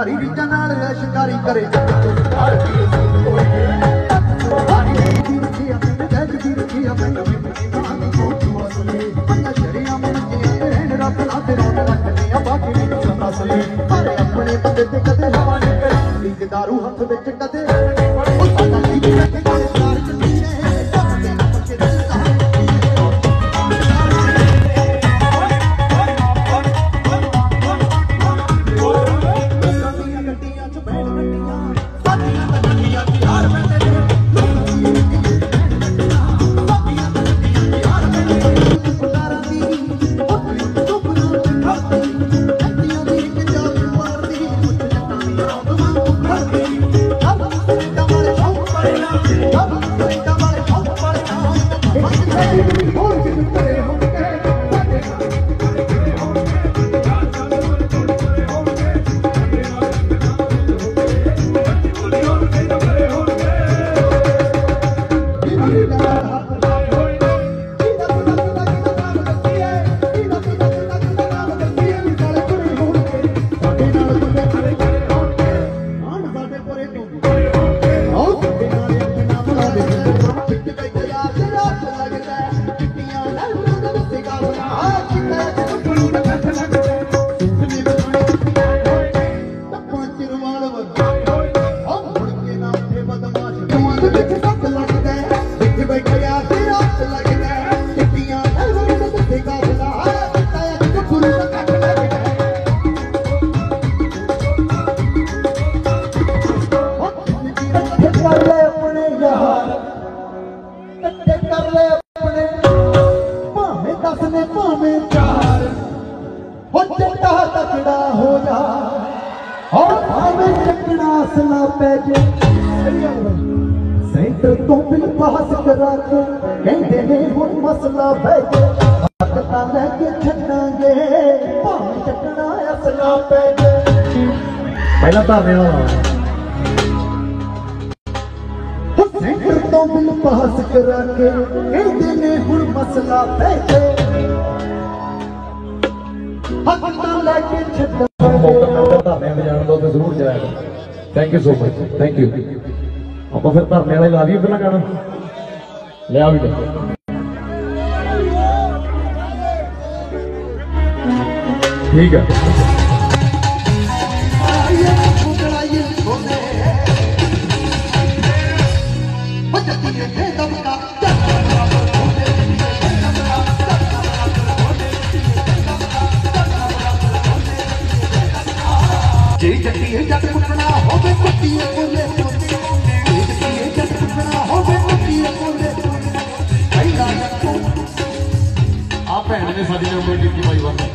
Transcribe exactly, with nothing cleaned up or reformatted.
भारी रीजा नाल शिकारी करे अपने बंदे ते कदे हवा नहीं करी दारू हथ विच कदे सेंटर तो बिल पास करा के कहते ने हुण मसला बैठे हकता लेके छड्डांगे भावें चकना असला पै पहला धरने वाला सेंटर तो बिल पास करा के कहते ने हुण मसला बैठे हकता लेके छड्डांगे मौका मिलता धरने में जान दो तो जरूर जाएगा। Thank you so much thank you आप फिर धरने वाले ला दिए पहला गाना लिया भी ठीक है जे जट्टी जट कुटना होवे कुट्टी बोले भैन ने साड़ी नंबर की भाई